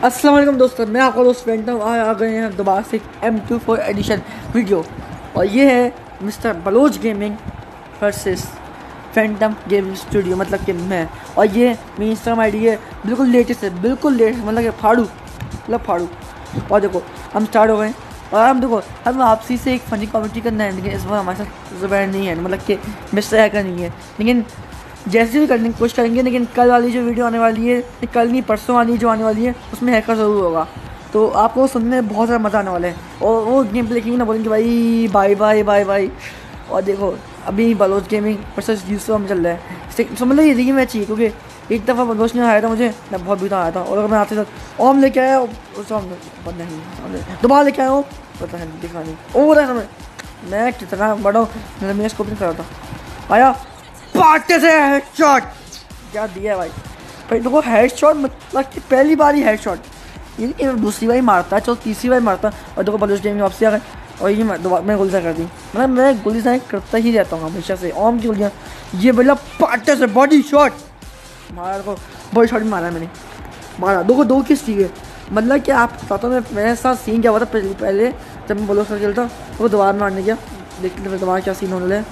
अस्सलाम वालेकुम दोस्तों, मैं आपका दोस्त फैंटम आ गए हैं दोबारा से M24 एडिशन वीडियो। और ये है mister Baloch gaming versus phantom gaming studio, मतलब कि मैं। और ये मेरी इंस्टाग्राम आईडी है, बिल्कुल लेटेस्ट है, बिल्कुल लेटेस्ट, मतलब कि फाड़ू। और देखो हम स्टार्ट हो गए। और हम देखो हम आपसी से एक फनी कॉमेडी करना है, लेकिन इस बार हमारे साथ ज़ुबैर नहीं है, मतलब कि मिस्टर हैकर नहीं है। लेकिन जैसे भी करने की कोशिश करेंगे, लेकिन कल वाली जो वीडियो आने वाली है, कल नहीं परसों वाली जो आने वाली है, उसमें हैकर ज़रूर होगा। तो आपको सुनने में बहुत ज़्यादा मज़ा आने वाला है। और वो गेम प्ले की ना बोलेंगे भाई बाय बाय बाय बाय। और देखो अभी बलोच गेमिंग वर्सेस यूसुफ में चल रहा है, समझ लो ये री मैच ही, क्योंकि एक दफ़ा बलोच ने आया था मुझे, मैं बहुत बुरा आया था। और अगर मैं आपके साथ ओम लेके आया दोबारा लेके आया हूँ, पता है दिखा नहीं हो रहा है समय मैं कितना बड़ा हूँ। मैं इसको भी करा था, आया पार्टे से हेडशॉट क्या दिया है भाई देखो हेडशॉट, मतलब कि पहली बार ही हेडशॉट, ये दूसरी बार ही मारता है, चलो तीसरी बार मारता है। और देखो बलोच गेम वापसी आ गए और ये मैं गोली कर दी, मतलब मैं गोली करता ही रहता हूँ हमेशा से। ओम की गोलियाँ ये बोला पार्टे से बॉडी शॉट मारा, देखो बॉडी शॉट मारा है मैंने, मारा दो किस चीज़ है। मतलब कि आप बताता हूँ मेरे साथ सीन क्या हुआ था पहले जब मैं बलोच खेलता वो दोबारा मारने गया, देखते फिर दोबारा क्या सीन होने लगा।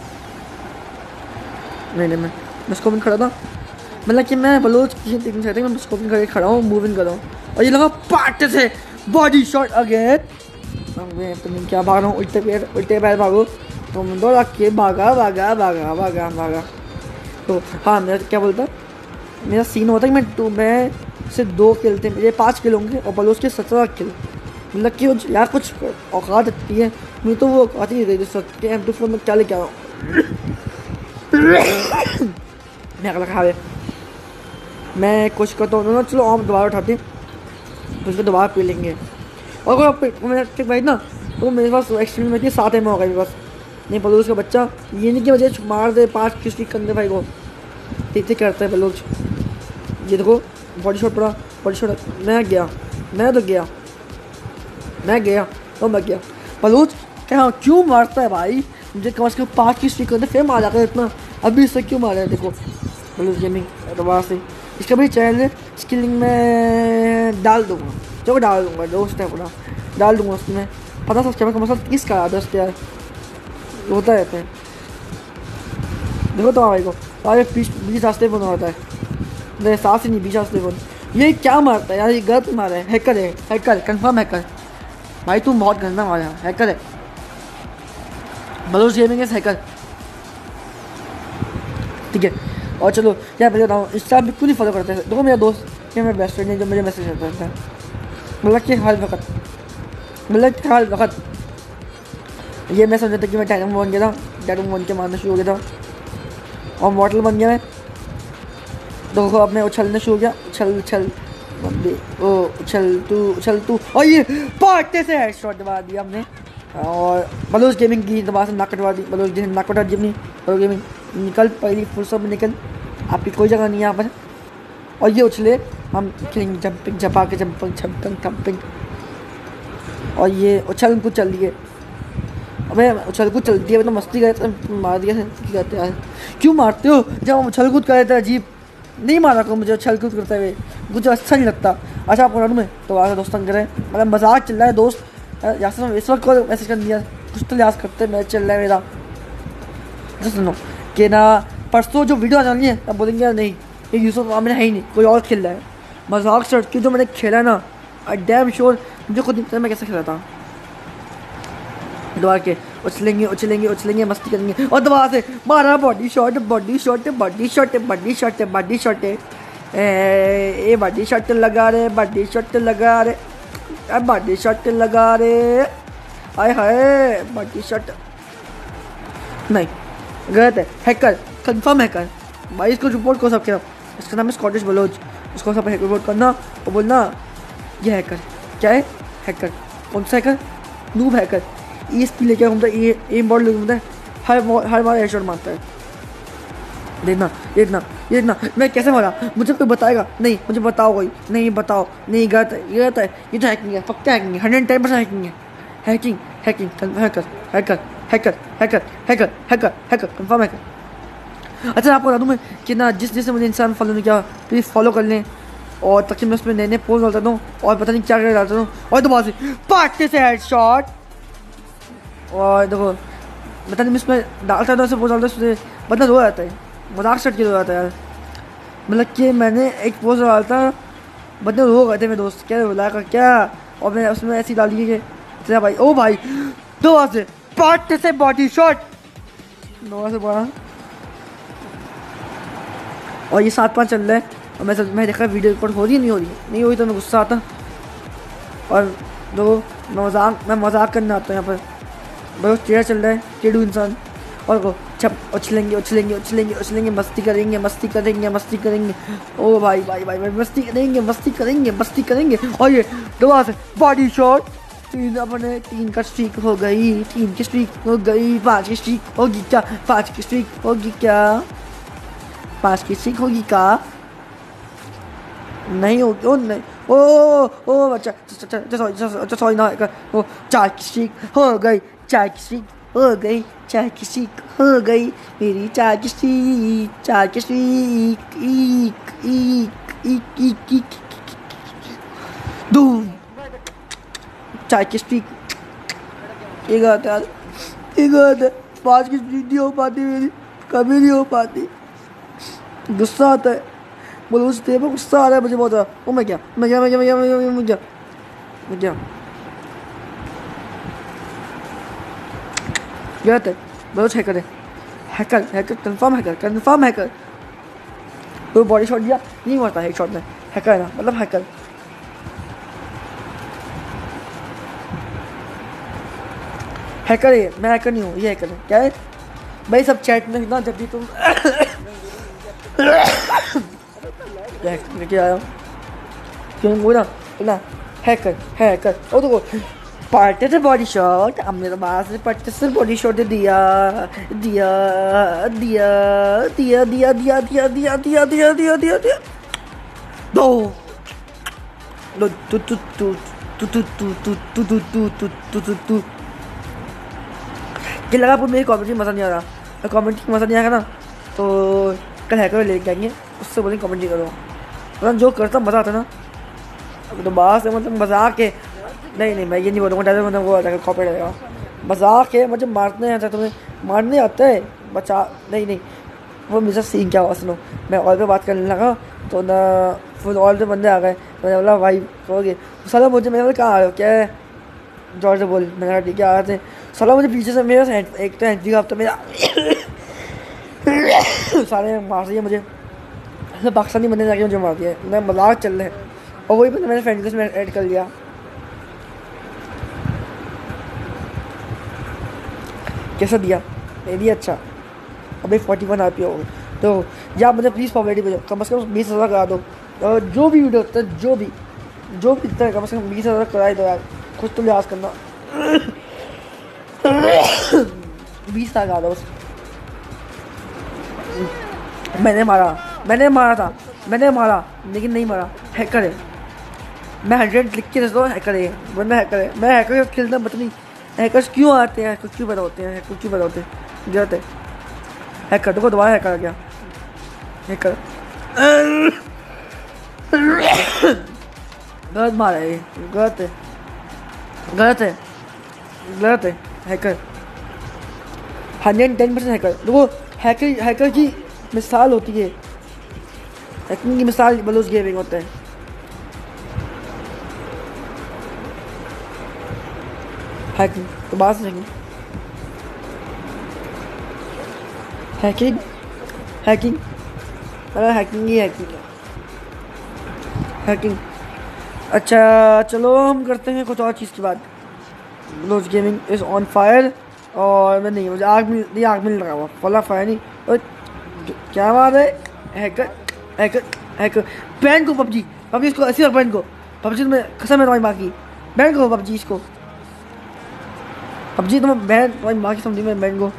नहीं मैं उसको भी खड़ा था, मतलब कि मैं बलोच देखना चाहता हूँ, मैं उसको भी करके खड़ा हूँ, मूविंग कर रहा हूँ। और ये लगा पार्ट से बॉडी शॉट अगेन। तुम क्या भाग रहा हूँ, उल्टे पैर भागो, तुम दो रख के भागा। तो हाँ मेरा क्या बोलता, मेरा सीन होता है कि मैं से 2 किल थे, मेरे 5 किल होंगे और बलोच के 17 किल। मतलब कि यार कुछ औकात आती है, मैं तो वो औकात ही रही M24 में क्या लेके आ रहा हूँ। मैं अगला खा मैं कोशिश करता हूँ ना, चलो हम दोबारा उठाते तो उसको दोबारा पी लेंगे। और अगर भाई ना तो मेरे पास एक्सट्रीम में थी 7 एम होगा मेरे पास। नहीं बलोच का बच्चा ये नहीं कि मुझे मार दे 5 किसी कंधे भाई को, ठीक करता है बलोच। ये देखो बॉडी शॉट पड़ा, बॉडी शॉट मैं गया बलोच क्या क्यों मारता है भाई मुझे, कम से कम 5 की स्ट्रीक करते फिर मार जाता है इतना, अभी इससे क्यों मारा है। देखो बलोच गेमिंग दोबारा से इसका भी चैनल है, इसकी लिंक मैं डाल दूँगा दोस्त है पूरा डाल दूँगा उसमें। पता सब्सक्राइबर का मसला 30 का 10 यार होता रहता है। देखो तो भाई को आगे 20 रास्ते बना होता है, नहीं 7 से नहीं 20 रास्ते बन। ये क्या मारता है यार, ये गलत मारा है, हैकर कंफर्म हैकर भाई, तुम बहुत गंदा मारा है, हैकर है बलोच गेमिंग हैकर, ठीक है। और चलो क्या पहले बताऊँ, इंस्टा बिल्कुल नहीं फॉलो करते हैं। देखो मेरा दोस्त ये मेरा बेस्ट फ्रेंड है जो मुझे मैसेज करता है, मतलब कि हर वक्त ये मैं समझा था कि मैं डायनामो बन गया था, डायनामो बन के मारना शुरू हो गया था और मॉडल बन गया मैं। देखो अब मैं उछलना शुरू हो गया, उछल तू और ये पार्टे से हेडशॉट दबा दिया हमने। और बलोच गेमिंग की दोबारा से नाक कटवा दी, बलोच गेमिंग नाक कटवा दी अपनी। बलोच गेमिंग निकल, पहली फुर्सत में निकल, आपकी कोई जगह नहीं है यहाँ पर। और ये उछले हम खेलेंगे जंपिंग झपा के जंपिंग। और ये उछल कूद चल दिए, अबे उछल कूद चलती है तो मस्ती करते मार दिया कहते यार क्यों मारते हो, जब हम उछल कूद कर रहे थे अजीब नहीं मारा को मुझे उछल कूद करते हुए, मुझे अच्छा नहीं लगता। अच्छा आपको मालूम है तो आगे दोस्तों करें, मतलब मजाक चल रहा है दोस्त यार, इस वक्त को मैसेज कर दिया कुछ तो लिहाज करते मैच चल रहा है मेरा। सुनो कि ना परसों जो वीडियो आ जानी है तब बोलेंगे यार नहीं ये यूसुफ मेरा है ही नहीं, कोई और खेल रहा है। मजाक से हटके जो मैंने खेला ना आई डैम श्योर मुझे खुद नहीं पता मैं कैसे खेला था। दोबारा के उछलेंगे मस्ती करेंगे और दोबारा से मारा बॉडी शॉट ए बॉडी शॉट लगा रे आए हाय बॉडी शॉट नहीं गलत है, हैकर कंफर्म हैकर भाई, इसको रिपोर्ट को सब इसका नाम है स्कॉटिश बलोच, उसको सब रिपोर्ट करना और बोलना ये हैकर क्या है, हैकर कौन सा हैकर, नूब हैकर, ESP लेके घूमता है, ये एम बॉल लेके घूमता है, हर बार हेडशॉट मारता है। देखना मैं कैसे मारा, मुझे कोई बताएगा नहीं, मुझे बताओ कोई नहीं, बताओ नहीं गलत है ये तो हैकिंग है, पक्का हैकिंग है, 110% हैकिंग है, हैकिंग हैकर कंफर्म हैकर। अच्छा आपको बता दूँ मैं कि ना जिस मुझे इंसान फॉलो नहीं किया प्लीज़ फॉलो कर लें, और तक मैं उसमें नए नए पोज डालता हूँ और पता नहीं क्या क्या डालता हूँ और दोबारा से पाटते से हेडशॉट। और देखो पता नहीं मैं उसमें डालता था, पोज डालता उसमें बंदा रो जाता है, मजाक सट के रो जाता है यार। मतलब कि मैंने एक पोज डाला था, बंदे रो गए थे मेरे दोस्त, क्या रुला का क्या, और मैं उसमें ऐसी डाली कि तेरा भाई ओ भाई दोबारा से पाटते से बॉडी शॉट, दोबारा से बड़ा। और ये 7-5 चल रहा है और मैं देखा वीडियो रिकॉर्ड हो रही है, नहीं हो रही तो मैं गुस्सा आता। और दो मैं मजाक करने आता हूँ यहाँ पर, बहुत टेढ़ा चल रहा है, टेढ़ू इंसान। और को छप उछलेंगे उछलेंगे उछलेंगे उछलेंगे, मस्ती करेंगे मस्ती करेंगे मस्ती करेंगे। ओ भाई भाई भाई भाई मस्ती करेंगे मस्ती करेंगे मस्ती करेंगे। और ये दोबारा से बॉडी शॉट, 3 का स्ट्रीक हो गई, 3 की स्ट्रीक हो गई, 5 की स्ट्रीक होगी क्या, 5 की स्ट्रीक होगी क्या, 5 की स्ट्रीक होगी क्या, नहीं होगी। ओ नहीं ओ अच्छा सॉरी ना, ओ 4 की स्ट्रीक हो गई, 4 की स्ट्रीक हो गई, 4 की स्ट्रीक हो गई मेरी, 4 की स्ट्रीक, 4 की स्ट्रीक, ईक धूम, 4 की स्ट्रीक। एक बात यार, एक बात है, 5 की स्ट्रीक नहीं हो पाती मेरी, कभी नहीं हो पाती, गुस्सा आता है। बोलो उस पे गुस्सा आ रहा है मुझे बहुत ज़्यादा। ओ मैं क्या गलत है, बहुत हैकर है, हैकर कंफर्म हैकर। तो बॉडी शॉट दिया नहीं मरता है शॉट में, हैकर है ना, मतलब हैकर। हैकर है, मैं हैकर नहीं हूँ, ये हैकर है। क्या है भाई, सब चैट में ना जब भी तुम लेके आया क्यों बोला ना हैकर। और देखो पार्टी से बॉडी शॉट, हमने तो बाहर से पार्टी से बॉडी शॉट दिया दिया दिया दिया दिया दिया दिया दिया दिया दिया दिया दिया दिया दो लो तू तू तू तू तू तू तू तू तू तू तू तू तू कि लगा मेरी कॉमेडी मज़ा नहीं आ रहा, कॉमेडी मज़ा नहीं आएगा ना तो कल हैकर लेके आएंगे, उससे बोलेंगे कॉमेडी करो, मतलब जो करता मज़ा आता ना। अब तो बाहर से मतलब मजाक है, नहीं मैं ये नहीं बोलूँगा डायरेक्ट, मतलब वो कॉपी रहेगा, मजाक है, मुझे मारने आता है, तुम्हें मारने आता है बचा नहीं वो मेरे साथ सीन क्या हुआ सुनो। मैं ऑल पे बात करने लगा तो ना फुल ऑल पे बंदे आ गए, तो मैंने बोला भाई कहोगे साला, मुझे मैंने बोला कहाँ आ रहे हो, क्या है जॉर्ज बोल, मैंने कहा ठीक है आ रहे थे। साला मुझे पीछे से मेरा एक तो एंट्री का हफ्ता मेरा सारे मार दिए मुझे, पाकिस्तानी बंदे जाके मुझे मार दिया, मैं मजाक चल रहे हैं। और वही बंदा मैंने फ्रेंड में ऐड कर लिया, कैसा दिया नहीं दिया, अच्छा अभी 41 RP हो गए। तो या मुझे प्लीज़ पॉपुलरिटी भेजो, कम से कम 20,000 करा दो, और जो भी वीडियो होता है जो भी दिखता है कम से कम 20,000 कराई दो यार, कुछ तो लिहाज करना। 20,000 करा दो बस। मैंने मारा लेकिन नहीं मारा, हैकर है, मैं 100 लिख के दो हैकर है, वरना हैकर है, मैं हैकर के खेलना पता नहीं हैकर्स क्यों आते हैं, क्यों पैदा होते हैं, गलत है हैकर। देखो दोबारा हैकर आ गया, हैकर गलत मारा है, गलत है हैकर 110% हैकर। देखो हैकर की मिसाल होती है, हैकिंग की मिसाल बलोच गेमिंग होता है। हैकिंग तो बात से हैकिंग अच्छा चलो हम करते हैं कुछ और चीज़ की बात। Baloch gaming is on fire, और मैं नहीं, मुझे आग मिल रहा हुआ फला फायर नहीं, और क्या बात है, हैकर बैन को पबजी इसको ऐसी बैन को पबजी, में कसम है तुम्हारी माँ की, बैन को पबजी इसको, पबजी तुम्हें बैन तुम्हारी माँ की समझी में बैन को।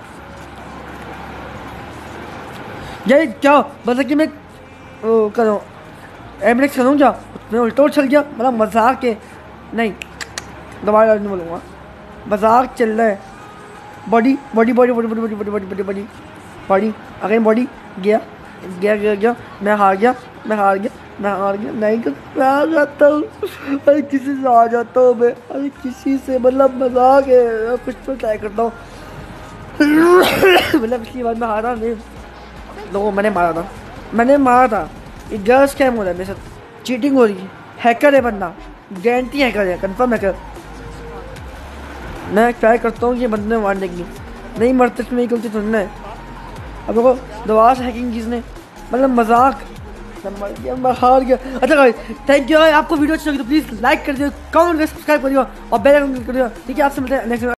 यार क्या मतलब कि मैं करूँ एमएक्स करूँ क्या, मैं उल्टा चल गया, मतलब मजाक के नहीं, दोबारा नहीं बोलूँगा, मजाक चल रहा है। बॉडी अगेन बॉडी गया, मैं हार गया मैं हार गया, नहीं तो मैं आ जाता हूँ, अरे किसी से आ जाता हूँ मैं, अरे किसी से, मतलब मजाक है, कुछ तो ट्राई करता हूँ। मतलब पिछली बार मैं हारा नहीं, लोगों मैंने मारा था। ये गर्ल्स स्कैम हो रहा है मेरे साथ, चीटिंग हो रही है, हैकर है बंदा, गारंटी हैकर है, कंफर्म हैकर। मैं ट्राई करता हूँ ये बंदे मारने की, नहीं मरते तो मेरी गलती सुनना है। अब देखो दोबारा से हैकिंग किसने, मतलब मजाक, मैं हार गया। अच्छा गाइस, थैंक यू। आपको वीडियो अच्छी लगी तो प्लीज़ लाइक कर दियो, कमेंट कर, सब्सक्राइब करियो और बेल आइकन क्लिक करियो। ठीक है, आपसे मिलते हैं नेक्स्ट।